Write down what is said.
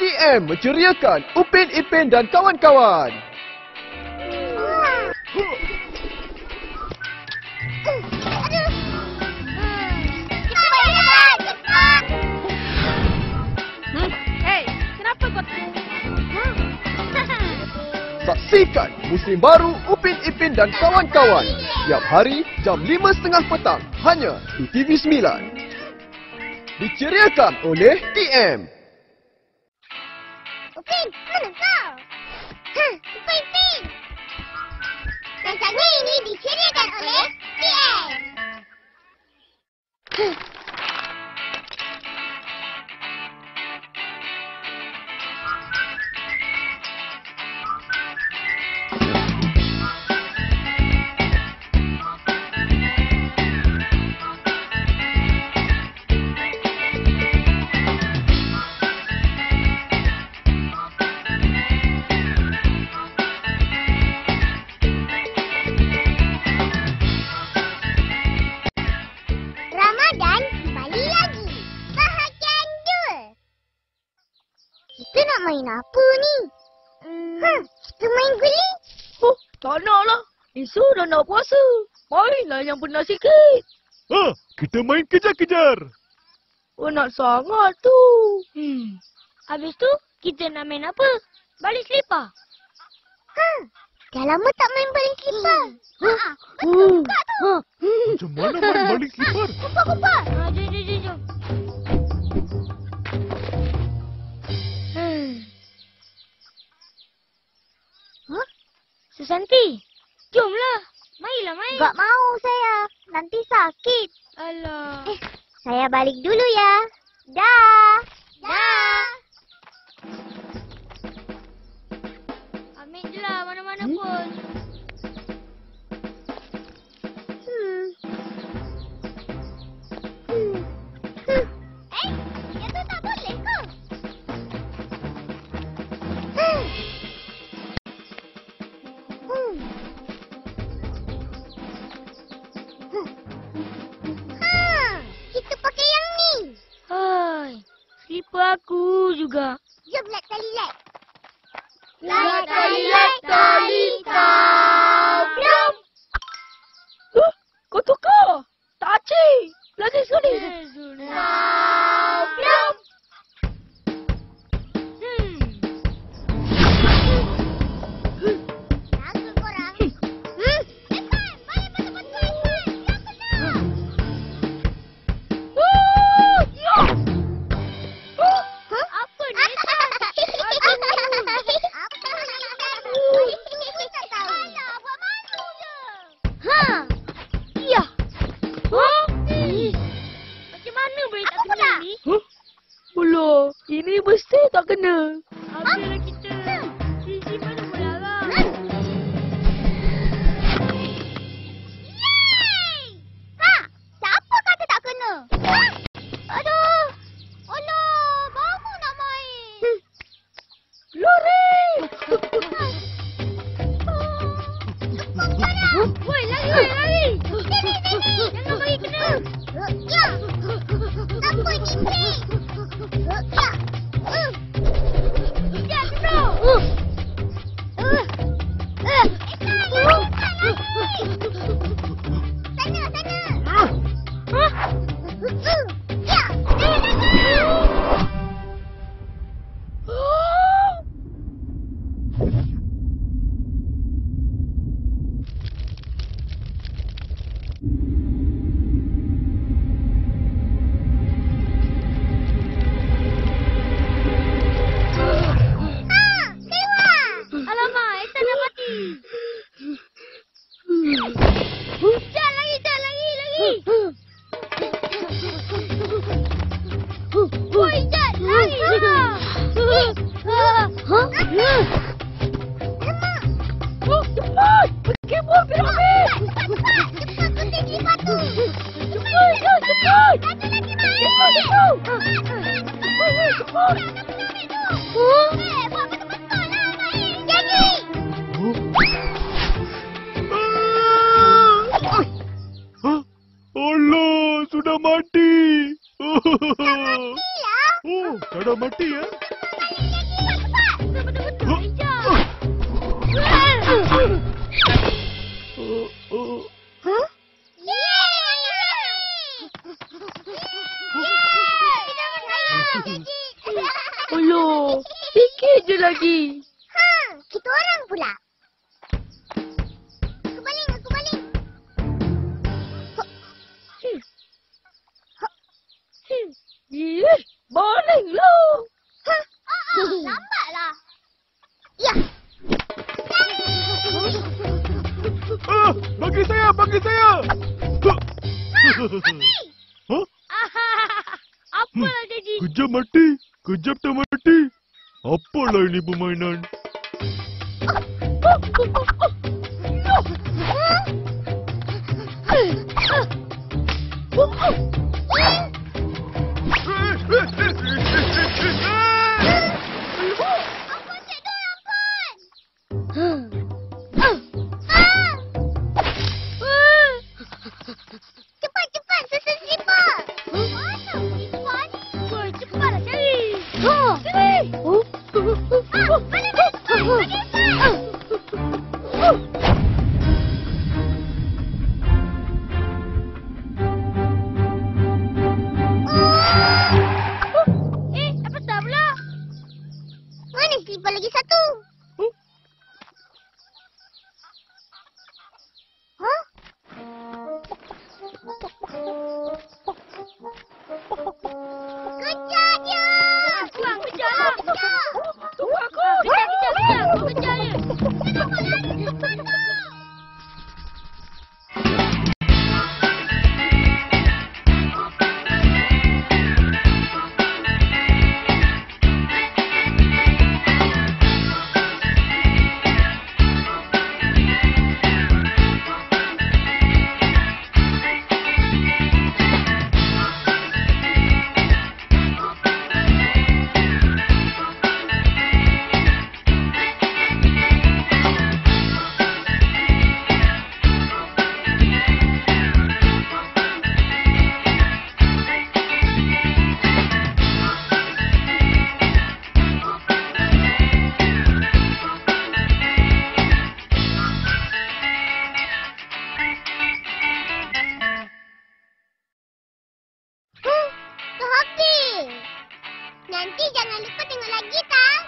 TM menceriakan Upin, Ipin dan kawan-kawan. Hei, kenapa kau Saksikan musim baru Upin, Ipin dan kawan-kawan setiap hari jam 5.30 petang hanya di TV9. Diceriakan oleh TM. Upin, mana kau? Upin, Upin. Rancangan ini diceriakan oleh TM. Ramadhan kembali lagi. Bahagian 2. Kita nak main apa ni? Kita main guli? Oh, tak nak lah. Esok dah nak puasa. Mainlah yang benar sikit. Kita main kejar-kejar. Oh, nak sangat tu. Habis tu, kita nak main apa? Balik selipar. Dah lama tak main baling selipar. Betul Kak tu. Macam mana main balik selipar? Kumpul-kumpul. Jom. Susanti, jomlah. Mainlah main. Tak mau saya. Nanti sakit. Alah. Saya balik dulu ya. Dah. Dah. Ambil je lah mana-mana pun. Dia tu tak boleh ke? Kita pakai yang ni. Hai, selipar aku juga. Jom lihat tali-lihat. Lihat tali kabrang. Kau tukar. Tak acik. Lagi sekali. Kabrang. Lagu korang. Ipin, balik betul-betul Ipin. Jangan kena. Apa ni? Ya. Macam mana boleh tak kena ni? Belum. Ini mesti tak kena. Ambillah kita. Sisi mana pula lah. Siapa kata tak kena? Aduh. Alah, baru nak main. Lori! Woi, lari. Sini. Jangan bagi kena. Ya. Apa ini? Ya. Ya, kena. Alamak, Ethan dah mati. Jat lagi. Woi, Jat, lari. Cepat. Pergi buat piramid. Cepat gunting selipar tu. Cepat. Satu lagi main. Cepat. Buat betul-betul lah main. Jadi. Allah, sudah mati. Matilah. Oh, dah mati ya? Cepat je lagi. Kita orang pula. Aku baling. Balinglah. Lambatlah. Ya. Bagi saya. Hah? Apalah jadi? Kejap tak mati. Apalah ini permainan? Ampun, Cikgu, ampun. Cepat, susun slipper. Mana slipper ni? Cepatlah cari. Apa tak pula? Mana slipper lagi satu? Hah? Kejar dia! Kurang kejarlah. Kejar! Tunggu aku. Kejar. Aku kejar dia. Kenapa lari cepat tu? Dah habis. Nanti jangan lupa tengok lagi, tak?